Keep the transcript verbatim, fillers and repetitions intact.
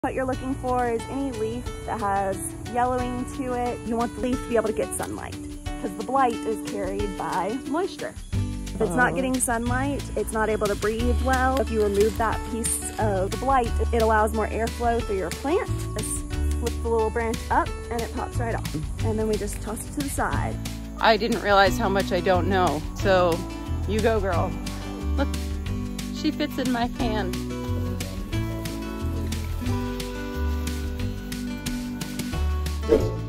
What you're looking for is any leaf that has yellowing to it. You want the leaf to be able to get sunlight because the blight is carried by moisture. If it's not getting sunlight, it's not able to breathe well. If you remove that piece of the blight, it allows more airflow through your plant. Just lift the little branch up and it pops right off. And then we just toss it to the side. I didn't realize how much I don't know. So you go, girl. Look, she fits in my hand. Good.